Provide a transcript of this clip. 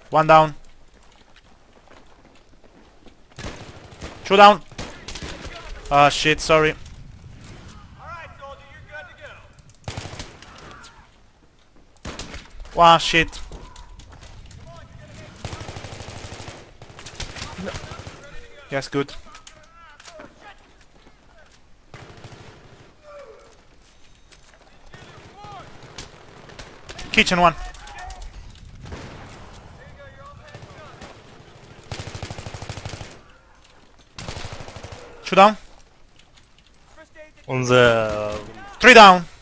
One down. Two down. Ah, shit, sorry. Alright, soldier, you're good to go. Wow, shit. Yes, good. Kitchen one. Two down. On the Three down.